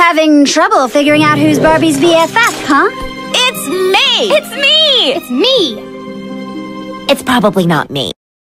Having trouble figuring out who's Barbie's BFF, huh? It's me! It's me! It's me! It's probably not me.